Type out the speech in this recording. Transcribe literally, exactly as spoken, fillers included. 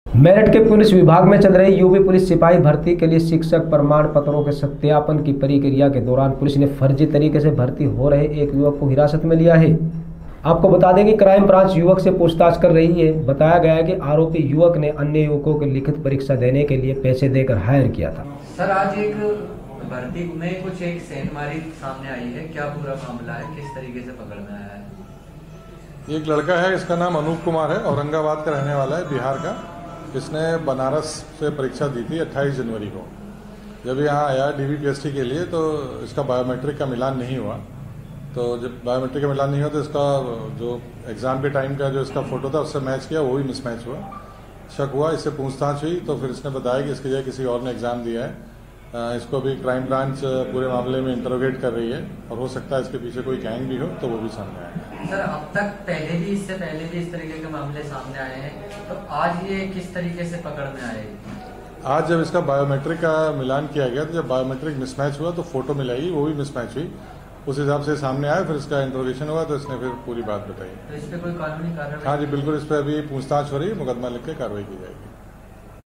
मेरठ के पुलिस विभाग में चल रही यूपी पुलिस सिपाही भर्ती के लिए शिक्षक प्रमाण पत्रों के सत्यापन की प्रक्रिया के दौरान पुलिस ने फर्जी तरीके से भर्ती हो रहे एक युवक को हिरासत में लिया है। आपको बता दें कि क्राइम ब्रांच युवक से पूछताछ कर रही है। बताया गया है कि आरोपी युवक ने अन्य युवकों की लिखित परीक्षा देने के लिए पैसे देकर हायर किया था। सर, आज एक भर्ती में कुछ एक सेंधमारी सामने आई है, क्या पूरा मामला है, किस तरीके से पकड़ में आया है? एक लड़का है, इसका नाम अनूप कुमार है, औरंगाबाद का रहने वाला है, बिहार का। इसने बनारस से परीक्षा दी थी अट्ठाईस जनवरी को। जब यहाँ आया डीवी पीएसटी के लिए तो इसका बायोमेट्रिक का मिलान नहीं हुआ। तो जब बायोमेट्रिक का मिलान नहीं हुआ तो इसका जो एग्जाम के टाइम का जो इसका फोटो था उससे मैच किया, वो भी मिसमैच हुआ। शक हुआ, इससे पूछताछ हुई तो फिर इसने बताया कि इसकी जगह किसी और ने एग्जाम दिया है। इसको भी क्राइम ब्रांच पूरे मामले में इंटरोगेट कर रही है और हो सकता है इसके पीछे कोई गैंग भी हो तो वो भी सामने आए। सर, अब तक पहले भी इससे पहले भी इस तरीके के मामले सामने आए हैं, तो आज ये किस तरीके से पकड़ में आए? आज जब इसका बायोमेट्रिक का मिलान किया गया तो जब बायोमेट्रिक मिसमैच हुआ तो फोटो मिलाई, वो भी मिसमैच हुई, उस हिसाब से सामने आया। फिर इसका इंट्रोगेशन हुआ तो इसने फिर पूरी बात बताई। तो इस पे कोई कानूनी कार्रवाई? हाँ जी बिल्कुल, इस पर अभी पूछताछ हो रही है, मुकदमा लिख के कार्रवाई की जाएगी।